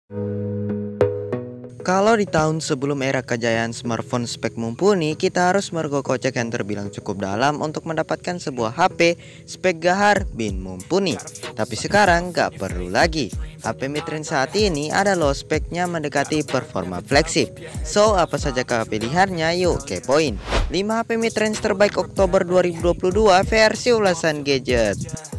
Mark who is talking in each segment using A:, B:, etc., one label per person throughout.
A: Kalau di tahun sebelum era kejayaan smartphone spek mumpuni, kita harus merogoh kocek yang terbilang cukup dalam untuk mendapatkan sebuah HP spek gahar bin mumpuni. Tapi sekarang gak perlu lagi. HP mid-range saat ini ada low speknya mendekati performa flagship. So, apa saja pilihannya? Yuk kepoin 5 HP mid-range terbaik Oktober 2022 versi ulasan gadget.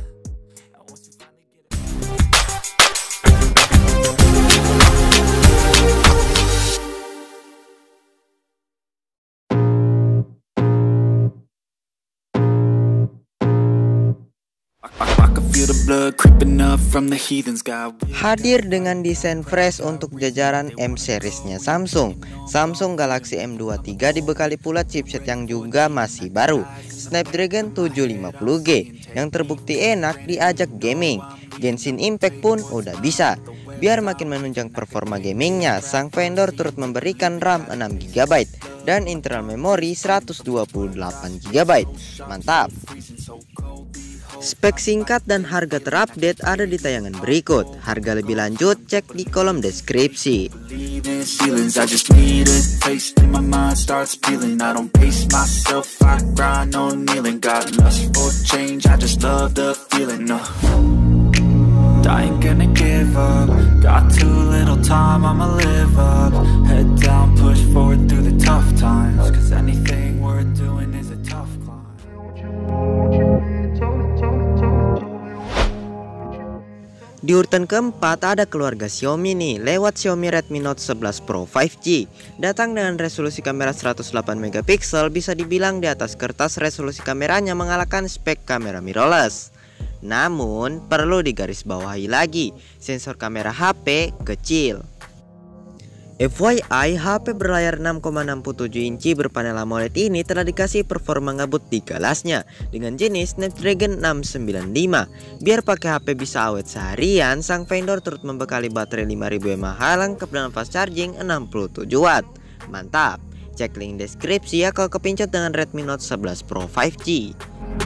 A: Hadir dengan desain fresh untuk jajaran M seriesnya Samsung. Samsung Galaxy M23 dibekali pula chipset yang juga masih baru, Snapdragon 750G, yang terbukti enak diajak gaming. Genshin Impact pun udah bisa. Biar makin menunjang performa gamingnya, sang vendor turut memberikan RAM 6GB dan internal memori 128GB. Mantap. Spek singkat dan harga terupdate ada di tayangan berikut. Harga lebih lanjut cek di kolom deskripsi.
B: I ain't gonna give up. Got too little time, I'ma live up. Head down, push forward through the tough times. Cause anything worth doing is a tough climb.
A: Di urutan keempat ada keluarga Xiaomi nih, lewat Xiaomi Redmi Note 11 Pro 5G. Datang dengan resolusi kamera 108MP, bisa dibilang di atas kertas resolusi kameranya mengalahkan spek kamera mirrorless. Namun perlu digarisbawahi lagi, sensor kamera HP kecil. FYI, HP berlayar 6,67 inci berpanel AMOLED ini telah dikasih performa ngebut di kelasnya dengan jenis Snapdragon 695. Biar pakai HP bisa awet seharian, sang vendor turut membekali baterai 5000 mAh lengkap dengan fast charging 67 watt. Mantap. Cek link deskripsi ya kalau kepincut dengan Redmi Note 11 Pro 5G.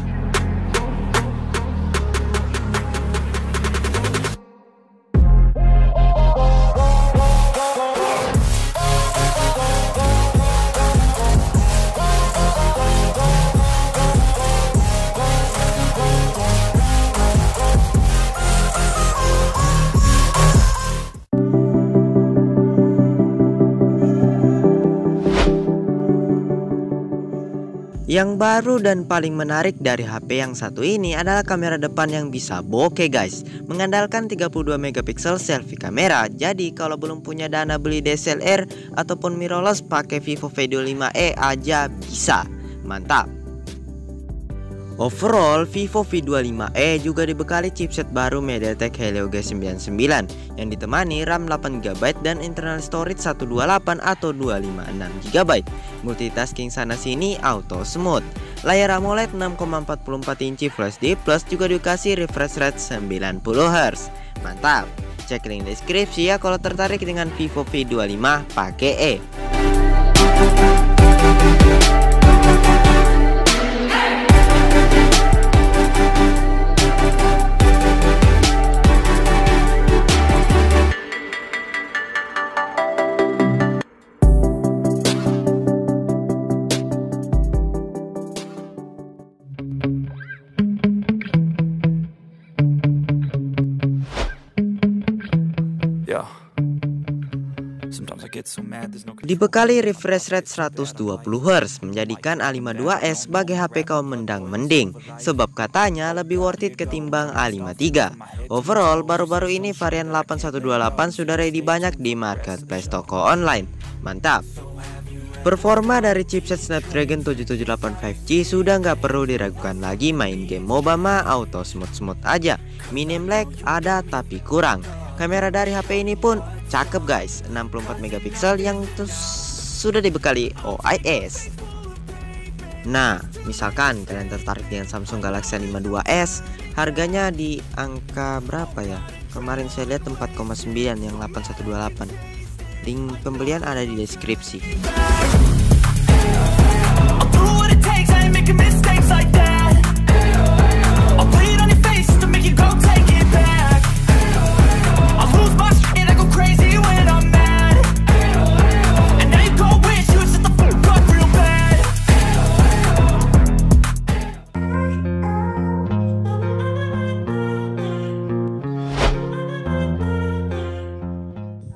A: Yang baru dan paling menarik dari HP yang satu ini adalah kamera depan yang bisa bokeh guys. Mengandalkan 32MP selfie kamera. Jadi kalau belum punya dana beli DSLR ataupun mirrorless, pakai Vivo V25e aja bisa. Mantap. Overall, Vivo V25e juga dibekali chipset baru MediaTek Helio G99 yang ditemani RAM 8GB dan internal storage 128 atau 256GB. Multitasking sana sini auto smooth. Layar AMOLED 6,44 inci Full HD Plus juga dikasih refresh rate 90Hz. Mantap. Cek link deskripsi ya kalau tertarik dengan Vivo V25 pakai E. Dibekali refresh rate 120Hz, menjadikan A52s sebagai HP kaum mendang-mending, sebab katanya lebih worth it ketimbang A53. Overall, baru-baru ini varian 8128 sudah ready banyak di marketplace toko online. Mantap. Performa dari chipset Snapdragon 778 5G sudah nggak perlu diragukan lagi, main game MOBA mah auto smooth aja. Minim lag ada tapi kurang. Kamera dari HP ini pun cakep guys, 64MP yang sudah dibekali OIS. Nah, misalkan kalian tertarik dengan Samsung Galaxy A52s, harganya di angka berapa ya? Kemarin saya lihat 4,9 yang 8128. Link pembelian ada di deskripsi. Crazy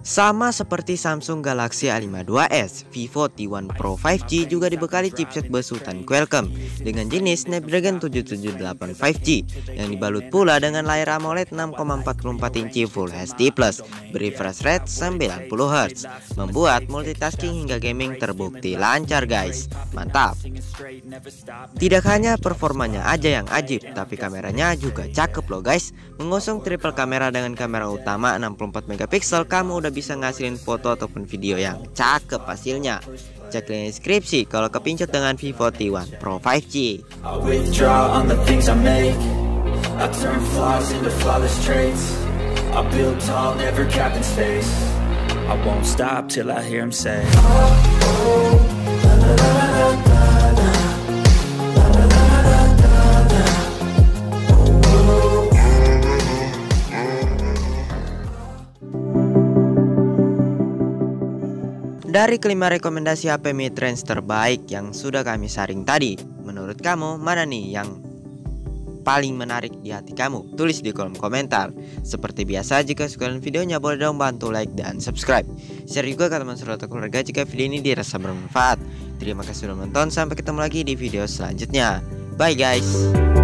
A: Sama seperti Samsung Galaxy A52 S, Vivo T1 Pro 5G juga dibekali chipset besutan Qualcomm dengan jenis Snapdragon 778 5G yang dibalut pula dengan layar AMOLED 6,44 inci Full HD+, berefresh rate 90 Hz, membuat multitasking hingga gaming terbukti lancar guys. Mantap. Tidak hanya performanya aja yang ajib, tapi kameranya juga cakep loh guys. Mengusung triple kamera dengan kamera utama 64 megapiksel, kamu udah bisa ngasilin foto ataupun video yang cakep hasilnya. Cek link deskripsi kalau kepincut dengan Vivo T1 Pro 5G.
B: I withdraw on the things I make. I turn flaws into flawless traits. I build tall, never capped in space. I won't stop till I hear him say, oh, oh, la, la, la, la, la, la.
A: Dari kelima rekomendasi HP mid-range terbaik yang sudah kami saring tadi, menurut kamu mana nih yang paling menarik di hati kamu? Tulis di kolom komentar. Seperti biasa, jika suka dengan videonya boleh dong bantu like dan subscribe. Share juga ke teman atau keluarga jika video ini dirasa bermanfaat. Terima kasih sudah menonton, sampai ketemu lagi di video selanjutnya. Bye guys.